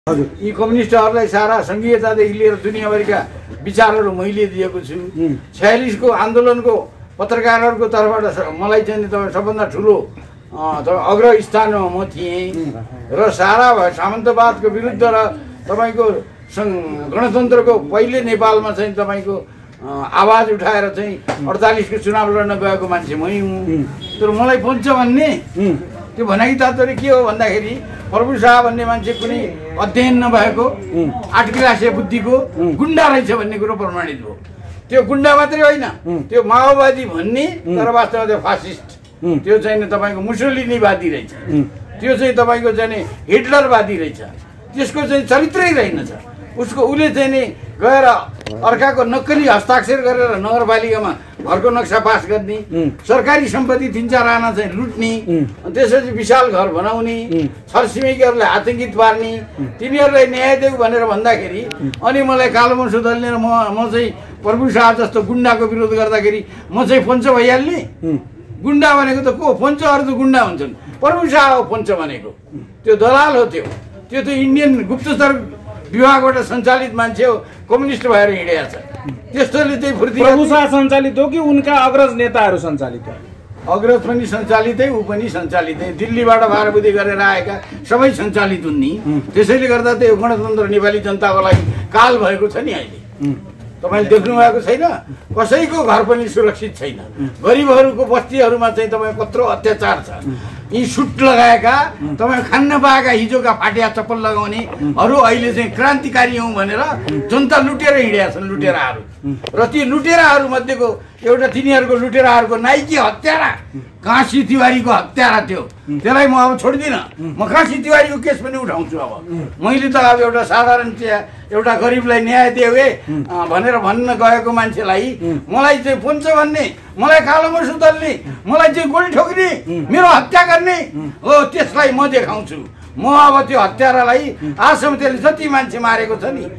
यी कम्युनिस्टहरूलाई सारा संघीयतादेखि लिएर दुनियाँभरिका विचारहरू मैले दिएको छु। 46 को आन्दोलनको पत्रकारहरूको तर्फबाट मलाई चाहिँ सबभन्दा ठुलो अग्र स्थानमा म थिएँ र सारा सामन्तवादको विरुद्ध र तपाईको गणतन्त्रको पहिले नेपालमा चाहिँ तपाईको आवाज उठाएर चाहिँ 48 को चुनाव लड्न गएको मान्छे मै हुँ। तर मलाई पञ्च भन्ने त्यो भनाइ तात्पर्य के हो भन्दाखेरि प्रभु शाह भन्ने मान्छे कुनै अध्ययन नभएको 8 क्लासे बुद्धिको गुण्डा रहेछ भन्ने कुरो प्रमाणित भयो। त्यो गुण्डा मात्रै होइन, त्यो माओवादी भन्ने तर वास्तवमा त्यो फासिस्ट, त्यो चाहिँ तपाईको मुसोलिनीवादी रहेछ, त्यो चाहिँ तपाईको चाहिँ हिटलरवादी रहेछ। त्यसको चाहिँ चरित्रै रहेनछ। उसको उसले चाहिँ नि गएर अर्काको नक्कली हस्ताक्षर गरेर नगरपालिकामा घरको नक्सा पास गर्ने, सरकारी सम्पत्ति 3-4 आना चाहिँ लुट्ने, त्यसपछि विशाल घर बनाउने, छरछिमेकीहरूलाई आतंकित पार्ने, तिनीहरूलाई न्याय देऊ भनेर भन्दाखेरि अनि मलाई कालो मसो दल्ने र म चाहिँ प्रभु शाह जस्तो गुण्डाको विरोध गर्दाखेरि म चाहिँ पञ्च भइहाल्ने। गुण्डा भनेको त को? पञ्चहरू त गुण्डा हुन्छन्, प्रभु शाह हो पञ्च भनेको। त्यो दलाल हो। त्यो त इन्डियन गुप्तचर विभागबाट सञ्चालित मान्छे हो, कम्युनिस्ट भएर हिँडेको छ। त्यस्तोले चाहिँ फुर्ती। प्रभु शाह सञ्चालित हो कि उनका अग्रज नेताहरू सञ्चालित हो? अग्रज पनि सञ्चालितै, ऊ पनि सञ्चालितै। दिल्लीबाट भारबुदी गरेर आएका सबै सञ्चालित हुन् नि। त्यसैले गर्दा त यो गणतन्त्र नेपाली जनताको लागि काल भएको छ नि। अहिले तपाईले देख्नु भएको छैन, कसैको घर पनि सुरक्षित छैन। गरिबहरूको बस्तीहरूमा चाहिँ तपाईँ कत्रो अत्याचार छ। यी सुट लगाएका तपाईँ खान्न पाएका हिजोका फाटिया चप्पल लगाउनेहरू अहिले चाहिँ क्रान्तिकारी हौँ भनेर जनता लुटेर हिँडेका छन्, लुटेराहरू। र ती लुटेराहरू मध्येको एउटा तिनीहरूको लुटेराहरूको नाइकी हत्यारा काशी तिवारीको हत्यारा थियो। त्यसलाई म अब छोड्दिनँ। म काशी तिवारीको केस पनि उठाउँछु। अब मैले त अब एउटा साधारण एउटा गरिबलाई न्याय दिए भनेर भन्न गएको मान्छेलाई मलाई चाहिँ पञ्च भन्ने, मलाई कालो मसो दल्ने, मलाई चाहिँ गोली ठोक्ने, मेरो हत्या गर्ने हो, त्यसलाई म देखाउँछु। म अब त्यो हत्यारालाई आजसम्म त्यसले जति मान्छे मारेको छ नि,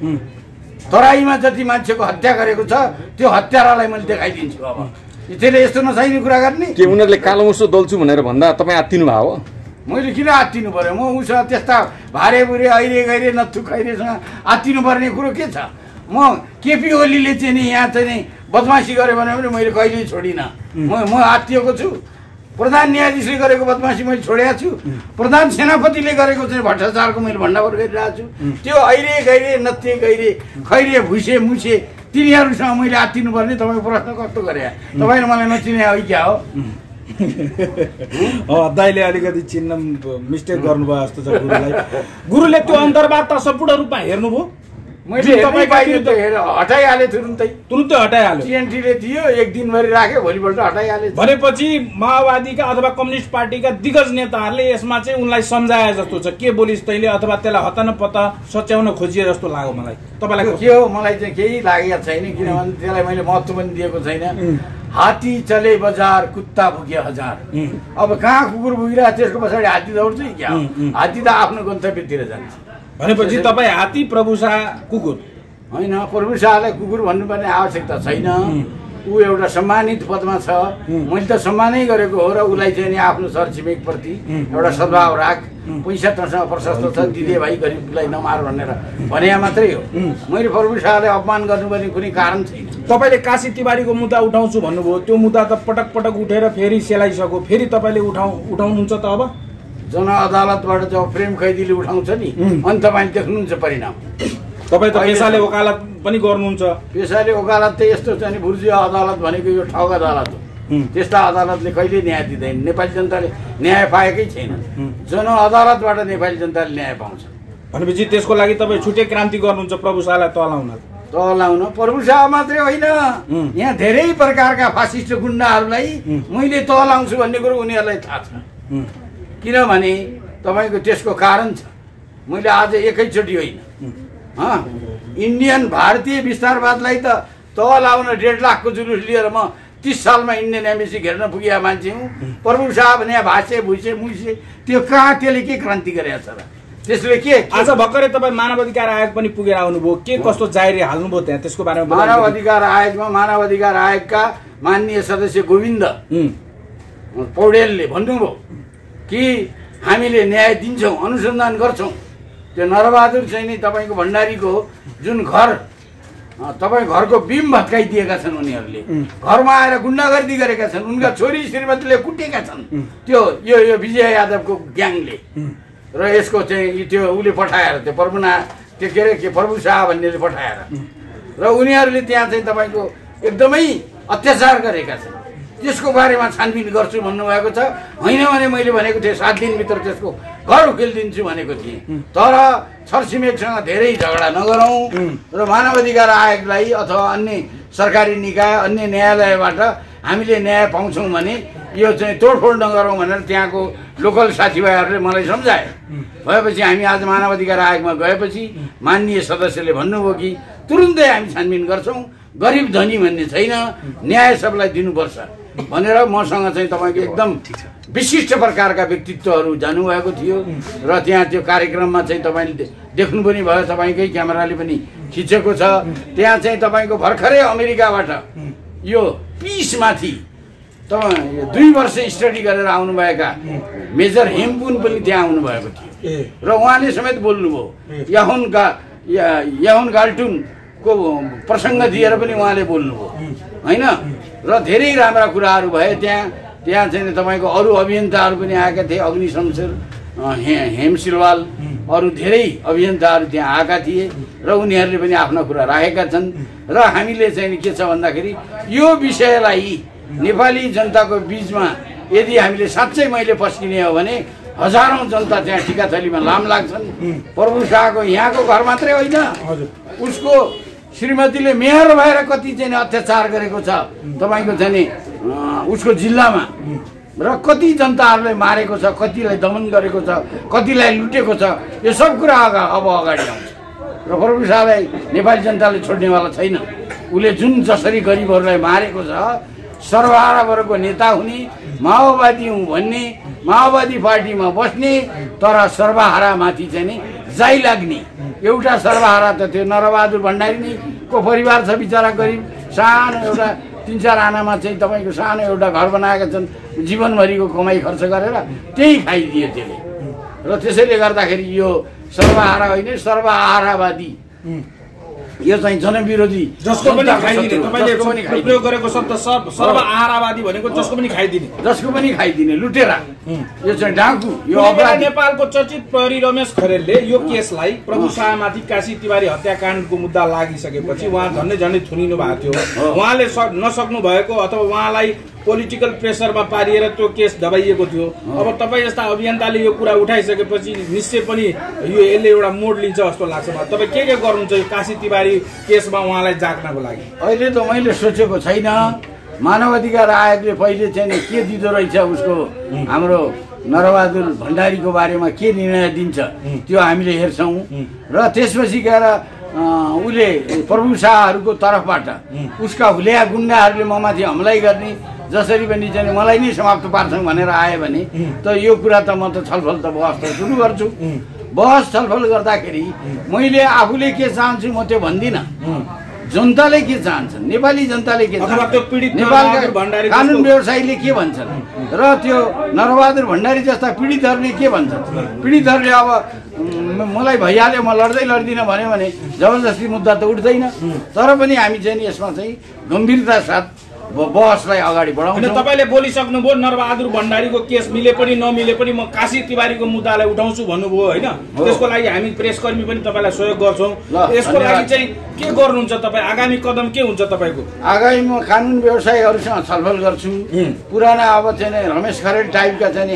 तराईमा जति मान्छेको हत्या गरेको छ, त्यो हत्यारालाई मैले देखाइदिन्छु। अब त्यसले यस्तो नचाहिने कुरा गर्ने के उनीहरूले कालो मसो दल्छु भनेर भन्दा तपाईँ आत्तिनु भयो? मैले किन आत्तिनु पर्यो? म उसँग त्यस्ता भारे बुरे अहिले गइरे नथु खैरेसँग आत्तिनु पर्ने कुरो के छ? म केपी ओलीले चाहिँ नि यहाँ चाहिँ नि बदमासी गर्यो भने पनि मैले कहिल्यै छोडिनँ। म आत्तिएको छु। प्रधान न्यायाधीशले गरेको बदमासी मैले छोडेको छु। प्रधान सेनापतिले गरेको चाहिँ भ्रष्टाचारको मैले भण्डाफोर गरिरहेको छु। त्यो अहिले गइरे नथे गइरे खैरे भुसे मुसे तिनीहरूसँग मैले आत्तिनु पर्ने? तपाईँको प्रश्न कस्तो गरे? तपाईँले मलाई नचिने हो क्या हो? दाइले अलिकति चिन्न मिस्टेक गर्नुभयो जस्तो छ गुरुलाई। गुरुले त्यो अन्तर्वार्ता सम्पूर्ण रूपमा हेर्नुभयो? मैले हटाइहालेँ, तुरुन्तै हटाइहाल्यो। टिएनटीले दियो, एक दिनभरि राख्यो, भोलिपल्ट हटाइहालेँ। भनेपछि माओवादीका अथवा कम्युनिस्ट पार्टीका दिग्गज नेताहरूले यसमा चाहिँ उनलाई सम्झाए जस्तो छ। के बोलिस् तैँले अथवा त्यसलाई हतनपत्ता सच्याउन खोजिए जस्तो लाग्यो मलाई। तपाईँलाई के हो? मलाई चाहिँ केही लागेको छैन, किनभने त्यसलाई मैले महत्त्व पनि दिएको छैन। हात्ती चले बजार, कुत्ता भुके हजार। अब कहाँ कुकुर भुकिरहेको त्यसको पछाडि हात्ती दौड्छ क्या? हात्ती त आफ्नो गन्तव्यतिर जान्छ। भनेपछि तपाईँ हात्ती, प्रभु शाह कुकुर होइन? प्रभु शाहलाई कुकुर भन्नुपर्ने आवश्यकता छैन। ऊ एउटा सम्मानित पदमा छ। मैले त सम्मानै गरेको हो र उसलाई चाहिँ नि आफ्नो छरछिमेकप्रति एउटा सद्भाव राख, पैसा तसँग प्रशस्त छ, दिदे भाइ गरिबलाई नमार भनेर भने मात्रै हो। मैले प्रभु शाहलाई अपमान गर्नुपर्ने कुनै कारण छैन। तपाईँले काशी तिवारीको मुद्दा उठाउँछु भन्नुभयो, त्यो मुद्दा त पटक पटक उठेर फेरि सेलाइसक्यो, फेरि तपाईँले उठाउनुहुन्छ त? अब जनअदालतबाट जब प्रेम कैदीले उठाउँछ नि, अनि तपाईँले देख्नुहुन्छ परिणाम। तपाईँ त पेसाले वकालत पनि गर्नुहुन्छ। पेसाले वकालत त यस्तो छ नि, बुर्जुवा अदालत भनेको यो ठग अदालत हो। त्यस्ता अदालतले कहिले न्याय दिँदैन। नेपाली जनताले न्याय पाएकै छैन। जनअदालतबाट नेपाली जनताले न्याय पाउँछ। भनेपछि त्यसको लागि तपाईँ छुट्टै क्रान्ति गर्नुहुन्छ प्रभु शाहलाई तलाउन? प्रभु शाह मात्रै होइन, यहाँ धेरै प्रकारका फासिस्ट गुण्डाहरूलाई मैले तलाउँछु भन्ने कुरो उनीहरूलाई थाहा छ। किनभने तपाईँको त्यसको कारण छ। मैले आज एकैचोटि होइन, इन्डियन भारतीय विस्तारवादलाई त तलाउन 1.5 लाखको जुलुस लिएर म 30 सालमा इन्डियन एम्बेसी घेर्न पुगेका मान्छे हुँ। प्रभु शाह भने भाषे भुसे मुसे त्यो कहाँ? त्यसले के क्रान्ति गरेको छ र? त्यसले के? आज भर्खरै तपाईँ मानवाधिकार आयोग पनि पुगेर आउनुभयो, के कस्तो जाहेरी हाल्नुभयो त्यहाँ? त्यसको बारेमा मानवाधिकार आयोगमा मानवाधिकार आयोगका माननीय सदस्य गोविन्द पौडेलले भन्नुभयो कि हामीले न्याय दिन्छौँ, अनुसन्धान गर्छौँ, त्यो नरबहादुर चाहिँ नि तपाईँको भण्डारीको जुन घर तपाईँ घरको बिम भत्काइदिएका छन् उनीहरूले घरमा आएर गुन्डागर्दी गरेका छन् उनका छोरी श्रीमतीले कुटेका छन् त्यो यो विजय यादवको ग्याङले र यसको चाहिँ त्यो उसले पठाएर त्यो प्रभुना त्यो के अरे प्रभु शाह भन्नेले पठाएर र उनीहरूले त्यहाँ चाहिँ तपाईँको एकदमै अत्याचार गरेका छन् त्यसको बारेमा छानबिन गर्छु भन्नुभएको छ होइन भने मैले भनेको थिएँ 7 दिनभित्र त्यसको घर उकेलिदिन्छु भनेको थिएँ तर छरछिमेकसँग धेरै झगडा नगरौँ र मानवाधिकार आयोगलाई अथवा अन्य सरकारी निकाय अन्य न्यायालयबाट हामीले न्याय पाउँछौँ भने यो चाहिँ तोडफोड नगरौँ भनेर त्यहाँको लोकल साथीभाइहरूले मलाई सम्झाए भएपछि हामी आज मानवाधिकार आयोगमा गएपछि माननीय सदस्यले भन्नुभयो कि तुरुन्तै हामी छानबिन गर्छौँ गरिब धनी भन्ने छैन न्याय सबलाई दिनुपर्छ भनेर मसँग चाहिँ तपाईँको एकदम विशिष्ट प्रकारका व्यक्तित्वहरू जानुभएको थियो र त्यहाँ त्यो कार्यक्रममा चाहिँ तपाईँले देख्नु पनि भयो तपाईँकै क्यामेराले पनि खिचेको छ त्यहाँ चाहिँ तपाईँको भर्खरै अमेरिकाबाट यो पिसमाथि 2 वर्ष स्टडी गरेर आउनुभएका मेजर हेम्पुन पनि त्यहाँ आउनुभएको थियो र उहाँले समेत बोल्नुभयो यहुन गाल्टुनको प्रसङ्ग दिएर पनि उहाँले बोल्नुभयो होइन र धेरै राम्रा कुराहरू भए त्यहाँ चाहिँ तपाईँको अरू अभियन्ताहरू पनि आएका थिए अग्नि शमशेर हेम सिलवाल अरू धेरै अभियन्ताहरू त्यहाँ आएका थिए र उनीहरूले पनि आफ्ना कुरा राखेका छन् र हामीले चाहिँ के छ भन्दाखेरि यो विषयलाई नेपाली जनताको बीचमा यदि हामीले साँच्चै मैले पस्किने हो भने हजारौं जनता त्यहाँ टिकाथलीमा लाम लाग्छन् प्रभु शाहको यहाँको घर मात्रै होइन उसको श्रीमतीले मेयर भएर कति चाहिँ अत्याचार गरेको छ तपाईँको चाहिँ उसको जिल्लामा र कति जनताहरूलाई मारेको छ कतिलाई दमन गरेको छ कतिलाई लुटेको छ यो सब कुरा अब अगाडि आउँछ र प्रभु शाहलाई नेपाली जनताले छोड्नेवाला छैन उसले जुन जसरी गरिबहरूलाई मारेको छ सर्वहारा वर्गको नेता हुने माओवादी हुँ भन्ने माओवादी पार्टीमा बस्ने तर सर्वहारामाथि चाहिँ नि जाइ लाग्ने एउटा सर्वहारा त त्यो नरबहादुर भण्डारी नै को परिवार छ बिचरा गरिब सानो एउटा 3-4 आनामा चाहिँ तपाईँको सानो एउटा घर बनाएका छन् जीवनभरिको कमाइ खर्च गरेर त्यही खाइदियो त्यसले र त्यसैले गर्दाखेरि यो सर्वहारा होइन सर्वहारावादी यो चाहिँ जनविरोधी जसको पनि खाइदिने तपाईले प्रयोग गरेको शब्द सर्वहारावादी भनेको जसको पनि खाइदिने लुटेरा यो चाहिँ डाकु यो अपराधी नेपालको चर्चित प्रहरी रमेश खरेलले यो केसलाई प्रभु शाहमाथि काशी तिवारी हत्याकाण्डको मुद्दा लागिसकेपछि उहाँ झन्डै थुनिनु भएको थियो उहाँले नसक्नु भएको अथवा उहाँलाई पोलिटिकल प्रेसरमा पारिएर त्यो केस दबाइएको थियो अब तपाईँ जस्ता अभियन्ताले यो कुरा उठाइसकेपछि निश्चय पनि यो यसले एउटा मोड लिन्छ जस्तो लाग्छ तपाईँ के गर्नुहुन्छ यो काशी तिवारी केसमा उहाँलाई जाग्नको लागि अहिले त मैले सोचेको छैन मानवाधिकार आयोगले पहिले चाहिँ के दिँदो रहेछ उसको हाम्रो नरबहादुर भण्डारीको बारेमा के निर्णय दिन्छ त्यो हामीले हेर्छौँ र त्यसपछि गएर उसले प्रभु शाहहरूको तर्फबाट उसका हुलिया गुन्डाहरूले ममाथि हमला गर्ने जसरी पनि चाहिँ मलाई नै समाप्त पार्छौँ भनेर आयो भने त यो कुरा त म त छलफल त बहस त सुरु गर्छु बहस छलफल गर्दाखेरि मैले आफूले के चाहन्छु म त्यो भन्दिनँ जनताले के चाहन्छन् नेपाली जनताले के नेपालका कानुन व्यवसायीले के भन्छन् र त्यो नरबहादुर भण्डारी जस्ता पीडितहरूले के भन्छन् पीडितहरूले अब मलाई भइहाल्यो म लड्दिनँ भन्यो भने जबरजस्ती मुद्दा त उठ्दैन तर पनि हामी चाहिँ यसमा चाहिँ गम्भीरता साथ बहसलाई अगाडि बढाउनु तपाईले बोलिसक्नुभयो नरबहादुर भण्डारीको केस मिले पनि नमिले पनि म काशी तिवारीको मुद्दालाई उठाउँछु भन्नुभयो होइन त्यसको लागि हामी प्रेसकर्मी पनि तपाईलाई सहयोग गर्छौँ यसको लागि चाहिँ के गर्नुहुन्छ तपाईँ आगामी कदम के हुन्छ तपाईँको आगामी म कानुन व्यवसायीहरूसँग छलफल गर्छु पुराना अब चाहिँ रमेश खरेल टाइपका चाहिँ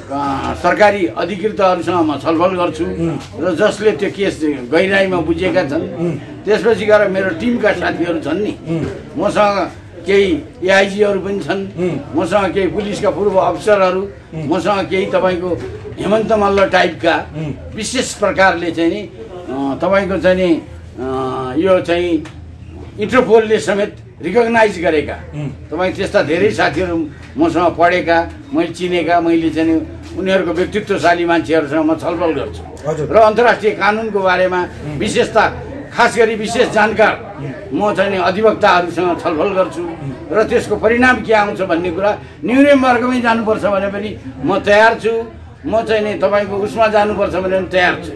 सरकारी अधिकृतहरूसँग म छलफल गर्छु र जसले त्यो केस गहिराईमा बुझेका छन् त्यसपछि गएर मेरो टिमका साथीहरू छन् नि मसँग केही एआइजीहरू पनि छन् मसँग केही पुलिसका पूर्व अफिसरहरू मसँग केही तपाईँको हेमन्त मल्ल टाइपका विशेष प्रकारले चाहिँ नि तपाईँको चाहिँ नि यो चाहिँ इन्टरपोलले समेत रिकगनाइज गरेका तपाईँ त्यस्ता धेरै साथीहरू मसँग पढेका मैले चिनेका मैले चाहिँ उनीहरूको व्यक्तित्वशाली मान्छेहरूसँग म छलफल गर्छु र अन्तर्राष्ट्रिय कानुनको बारेमा विशेषता खास गरी विशेष जानकार म चाहिँ अधिवक्ताहरूसँग छलफल गर्छु र त्यसको परिणाम के आउँछ भन्ने कुरा न्युरेमबर्गमै जानुपर्छ भने पनि म तयार छु म चाहिँ नि तपाईँको उसमा जानुपर्छ भने पनि तयार छु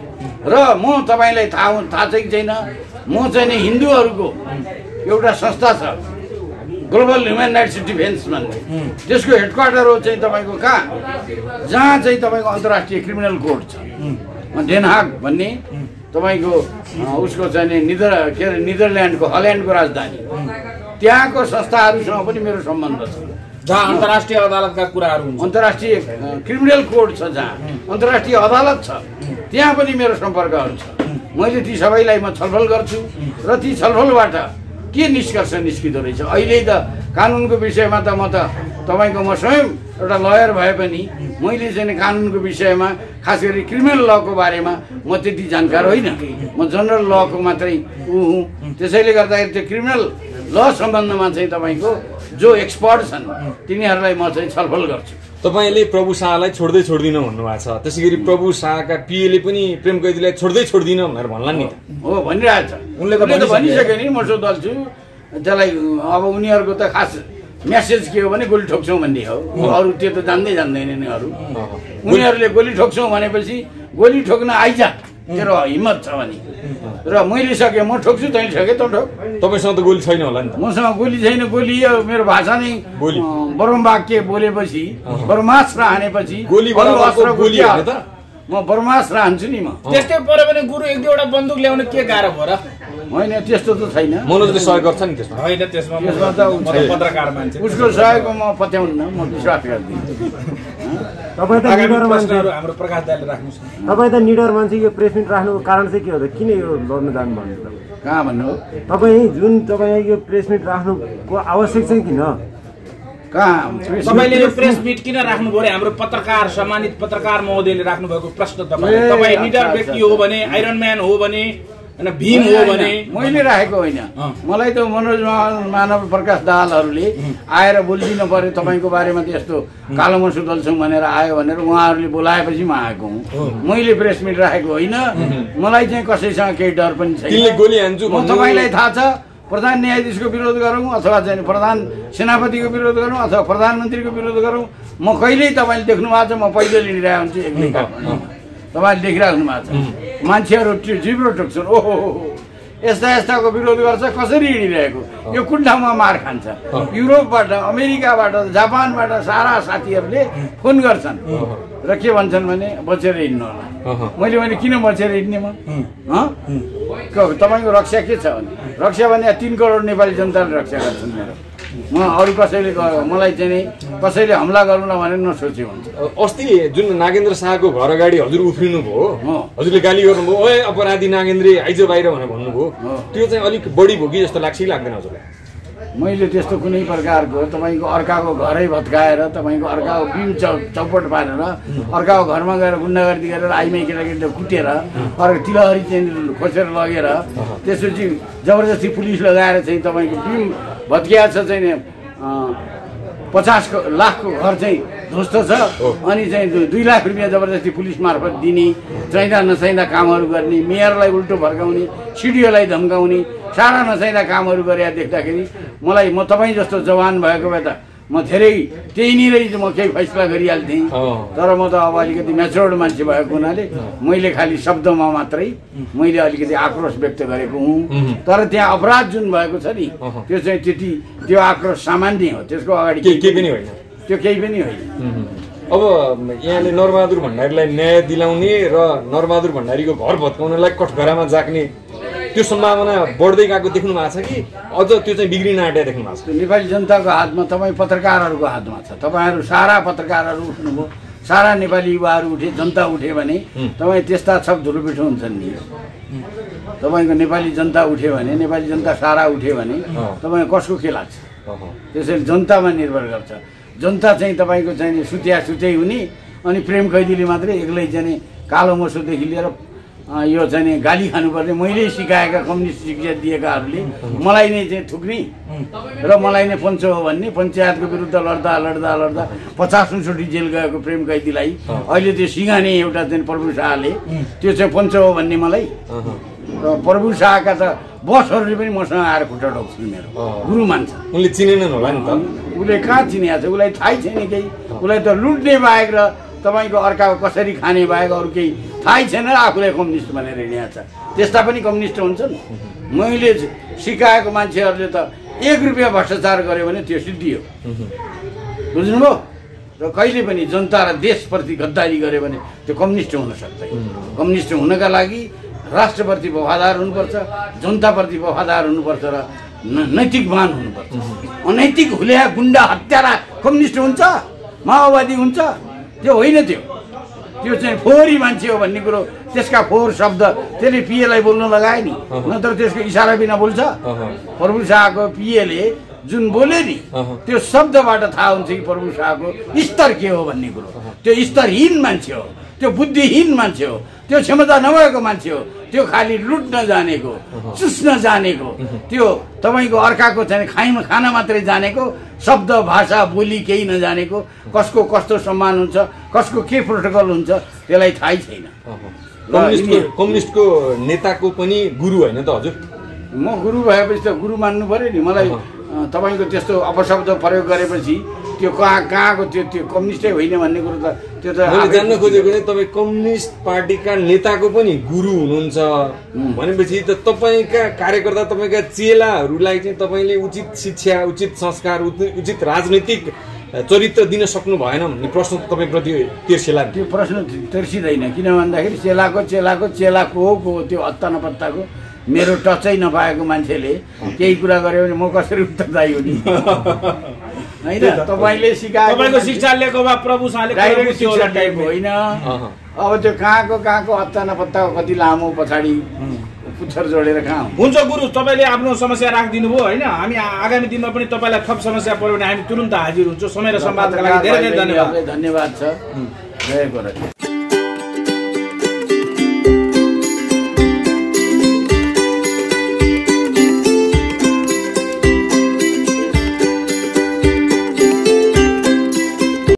र म तपाईँलाई थाहा छ कि छैन, म चाहिँ नि हिन्दूहरूको एउटा संस्था छ ग्लोबल ह्युमन राइट्स डिफेन्स भन्ने, त्यसको हेडक्वार्टर हो चाहिँ तपाईँको कहाँ, जहाँ चाहिँ तपाईँको अन्तर्राष्ट्रिय क्रिमिनल कोर्ट छ डेनहाग भन्ने, तपाईँको उसको चाहिँ नि निदरल्यान्डको हल्यान्डको राजधानी, त्यहाँको संस्थाहरूसँग पनि मेरो सम्बन्ध छ, जहाँ अन्तर्राष्ट्रिय अदालतका कुराहरू हुन्छ, अन्तर्राष्ट्रिय क्रिमिनल कोर्ट छ, जहाँ अन्तर्राष्ट्रिय अदालत छ, त्यहाँ पनि मेरो सम्पर्कहरू छ। मैले ती सबैलाई म छलफल गर्छु र ती छलफलबाट के निष्कर्ष निस्किँदो रहेछ। अहिले त कानुनको विषयमा त म तपाईँको म स्वयं एउटा लयर भए पनि मैले चाहिँ कानुनको विषयमा खास गरी क्रिमिनल लको बारेमा म त्यति जानकार होइन, म जनरल लको मात्रै हुँ। त्यसैले गर्दाखेरि त्यो क्रिमिनल ल सम्बन्धमा चाहिँ तपाईँको जो एक्सपर्ट छन् तिनीहरूलाई म चाहिँ छलफल गर्छु। तपाईँले प्रभु शाहलाई छोड्दै छोड्दिन भन्नुभएको छ, त्यसै गरी प्रभु शाहका पिएले पनि प्रेम कैदीलाई छोड्दै छोड्दिन भनेर भन्ला नि त। हो भनिरहेछ, उनले त भनिसक्यो नि, म सोध्छु त्यसलाई। अब उनीहरूको त खास मेसेज के हो भने गोली ठोक्छौँ भन्ने हो, अरू त्यो त जान्दै जान्दैनन् अरू। उनीहरूले गोली ठोक्छौँ भनेपछि गोली ठोक्न आइजा, तेरो हिम्मत छ भने, र मैले सकेँ म ठोक्छु, तैँले ठोके त ठोक। तपाईँसँग त गोली छैन होला नि त? मसँग गोली छैन, गोली मेरो भाषा नै ब्रह्मवाक्य बोलेपछि ब्रह्मास्त्र हानेपछि म ब्रह्मास्त्र हान्छु नि। म त्यस्तै पऱ्यो भने गुरु एक दुईवटा बन्दुक ल्याउन के गाह्रो भयो र? होइन त्यस्तो त छैन, मनोजले सहयोग गर्छ नि त्यसमा? होइन, त्यसमा त पत्रकार मान्छे, उसको सहयोग म पत्याउन्न, म विश्वास गर्दिनँ। तपाईँ त निडर मान्छे, हाम्रो प्रकाश दाइले राख्नुहोस् न। तपाईँ त निडर मान्छे, यो प्रेस मिट राख्नुको कारण चाहिँ के हो त? किन यो लड्न जानु भन्नु त? कहाँ भन्नु? तपाईँ जुन तपाईँ यो प्रेस मिट राख्नुको आवश्यक चाहिँ किन? तपाईँले यो प्रेस मिट किन राख्नुभयो अरे? हाम्रो पत्रकार, सम्मानित पत्रकार महोदयले राख्नु भएको प्रश्न तपाईँ निडर व्यक्ति हो भने, आइरन म्यान हो भने, भीम हो भने? मैले राखेको होइन, मलाई त मनोज मानव प्रकाश दाहालहरूले आएर बोलिदिनु पर्यो तपाईँको बारेमा त यस्तो कालो मसु दल्छौँ भनेर आयो भनेर उहाँहरूले बोलाएपछि म आएको हुँ। मैले प्रेस मिट राखेको होइन, मलाई चाहिँ कसैसँग केही डर पनि छैन। तपाईँलाई थाहा छ, प्रधान न्यायाधीशको विरोध गरौँ अथवा चाहिँ प्रधान सेनापतिको विरोध गरौँ अथवा प्रधानमन्त्रीको विरोध गरौँ, म कहिल्यै तपाईँले देख्नु भएको छ म पैदल हिँडिरहेको हुन्छु एक्लै। तपाईँले देखिराख्नु भएको छ मान्छेहरू जिब्रो टोक्छन्, ओहो यस्ता यस्ताको विरोध गर्छ, कसरी हिँडिरहेको, यो कुन ठाउँमा मार खान्छ। युरोपबाट, अमेरिकाबाट, जापानबाट सारा साथीहरूले फोन गर्छन् र के भन्छन् भने बचेर हिँड्नु होला। मैले भने किन बचेर हिँड्ने म? तपाईँको रक्षा के छ भने, रक्षा भने 3 करोड नेपाली जनताले रक्षा गर्छन् मेरो। म अरू कसैले मलाई चाहिँ नि कसैले हमला गरौँला भनेर नसोचे हुन्छ। अस्ति जुन नागेन्द्र शाहको घर अगाडि हजुर उफ्रिनु भयो, हजुरले गाली गर्नुभयो, ओए अपराधी नागेन्द्र आइज बाहिर भनेर भन्नुभयो, त्यो चाहिँ अलिक बढी भयो कि जस्तो लाग्छ कि लाग्दैन हजुरलाई? मैले त्यस्तो कुनै प्रकारको तपाईँको अर्काको घरै भत्काएर, तपाईँको अर्काको बिम चौपट पारेर, अर्काको घरमा गएर गुन्डागर्दी गरेर आइमाई केटाकेटीले कुटेर, अर्को तिलहरी चाहिँ खोसेर लगेर त्यसपछि जबरजस्ती पुलिस लगाएर चाहिँ तपाईँको बिम भत्किया छ चाहिँ 50 लाखको घर चाहिँ ध्वस्त छ, अनि चाहिँ 2 लाख रुपियाँ जबरजस्ती पुलिस मार्फत दिने, चाहिँदा नचाहिँदा कामहरू गर्ने, मेयरलाई उल्टो भड्काउने, सिडिओलाई धम्काउने, सारा नचाहिँदा कामहरू गरेर देख्दाखेरि मलाई, म तपाईँ जस्तो जवान भएको भए त म धेरै त्यहीँनिरै म केही फैसला गरिहाल्थेँ, तर म त अब अलिकति म्याच्योर्ड मान्छे भएको हुनाले मैले खालि शब्दमा मात्रै मैले अलिकति आक्रोश व्यक्त गरेको हुँ। तर त्यहाँ अपराध जुन भएको छ नि त्यो चाहिँ त्यति, त्यो आक्रोश सामान्य हो, त्यसको अगाडि केही पनि होइन, त्यो केही पनि होइन। अब यहाँले नरबहादुर भण्डारीलाई न्याय दिलाउने र नरबहादुर भण्डारीको घर भत्काउनलाई कठघरामा जाग्ने त्यो सम्भावना बढ्दै गएको देख्नु भएको छ कि अझ त्यो चाहिँ बिग्रिन आँटे देख्नु भएको छ? नेपाली जनताको हातमा, तपाईँ पत्रकारहरूको हातमा छ। तपाईँहरू सारा पत्रकारहरू उठ्नुभयो, सारा नेपाली युवाहरू उठे, जनता उठे भने तपाईँ त्यस्ता छप धुलोपिठो हुन्छन् नि। तपाईँको नेपाली जनता उठ्यो भने, नेपाली जनता सारा उठ्यो भने तपाईँ कसको के लाग्छ? त्यसैले जनतामा निर्भर गर्छ। जनता चाहिँ तपाईँको चाहिँ सुत्यै हुने, अनि प्रेम कैदीले मात्रै एक्लै चाहिँ कालो मसोदेखि लिएर यो चाहिँ गाली खानुपर्ने, मैले सिकाएका कम्युनिस्ट शिक्षा दिएकाहरूले मलाई नै चाहिँ थुक्ने र मलाई नै पञ्च हो भन्ने, पञ्चायतको विरुद्ध लड्दा लड्दा लड्दा 50-59 जेल गएको प्रेम कैदीलाई अहिले त्यो सिंगाने एउटा चाहिँ प्रभु शाहले त्यो चाहिँ पञ्च हो भन्ने मलाई। र प्रभु शाहका त बसहरूले पनि मसँग आएर खुट्टा ठोक्छन्, मेरो गुरु मान्छ। उनले चिनेनन् होला नि त? उसले कहाँ चिनेको छ? उसलाई थाहै छैन केही। उसलाई त लुट्ने बाहेक र तपाईँको अर्काको कसरी खाने बाहेक अरू केही थाहै छैन र आफूलाई कम्युनिस्ट भनेर हिँडेको छ। त्यस्ता पनि कम्युनिस्ट हुन्छन्। मैले सिकाएको मान्छेहरूले त 1 रुपियाँ भ्रष्टाचार गर्यो भने त्यो सिद्धियो। बुझ्नुभयो? र कहिले पनि जनता र देशप्रति गद्दारी गर्यो भने त्यो कम्युनिस्ट हुन सक्दैन। कम्युनिस्ट हुनका लागि राष्ट्रप्रति वफादार हुनुपर्छ, जनताप्रति वफादार हुनुपर्छ र नैतिकवान हुनुपर्छ। अनैतिक हुलिया गुन्डा हत्यारा कम्युनिस्ट हुन्छ, माओवादी हुन्छ? त्यो होइन। त्यो चाहिँ फोहोरी मान्छे हो भन्ने कुरो त्यसका फोहोर शब्द त्यसले पिएलाई बोल्न लगाए नि, नत्र त्यसको इसारा बिना बोल्छ। प्रभु शाहको पिएले जुन बोले नि त्यो शब्दबाट थाहा हुन्छ कि प्रभु शाहको स्तर के हो भन्ने कुरो। त्यो स्तरहीन मान्छे हो, त्यो बुद्धिहीन मान्छे हो, त्यो क्षमता नभएको मान्छे हो, त्यो खालि लुट्न जानेको, चुस्न जानेको, त्यो तपाईँको अर्काको चाहिँ खाना मात्रै जानेको, शब्द भाषा बोली केही नजानेको, कसको कस्तो सम्मान हुन्छ, कसको के प्रोटोकल हुन्छ त्यसलाई थाहै छैन। कम्युनिस्टको नेताको पनि गुरु होइन त हजुर? म गुरु भएपछि त गुरु मान्नु पर्यो नि। मलाई तपाईँको त्यस्तो अपशब्द प्रयोग गरेपछि त्यो कहाँको त्यो कम्युनिस्टै होइन भन्ने कुरो त त्यो त मैले जान्न खोजेको नि तपाईँ कम्युनिस्ट पार्टीका नेताको पनि गुरु हुनुहुन्छ भनेपछि त तपाईँका कार्यकर्ता तपाईँका चेलाहरूलाई चाहिँ तपाईँले उचित शिक्षा, उचित संस्कार, उचित राजनैतिक चरित्र दिन सक्नु भएन भन्ने प्रश्न तपाईँप्रति तिर्सेला। त्यो प्रश्न तिर्सिँदैन। किन भन्दाखेरि चेलाको हो त्यो हत्ता नपत्ताको मेरो टचै नपाएको मान्छेले केही कुरा गर्यो भने म कसरी उत्तरदायी हुने होइन? तपाईँले सिकाएको तपाईँको शिक्षाले प्रभु शाहले डाइरेक्ट शिक्षा टाइप होइन। अब त्यो कहाँको हत्ता नपत्ताको कति लामो पछाडि पुच्छर जोडेर कहाँ हुन्छ। गुरु तपाईँले आफ्नो समस्या राखिदिनु भयो होइन? हामी आगामी दिनमा पनि तपाईँलाई थप समस्या पर्यो भने हामी तुरुन्त हाजिर हुन्छौँ। समय र सम्वादका लागि धेरै धेरै धन्यवाद। धन्यवाद छ। जय गोरखनाथ।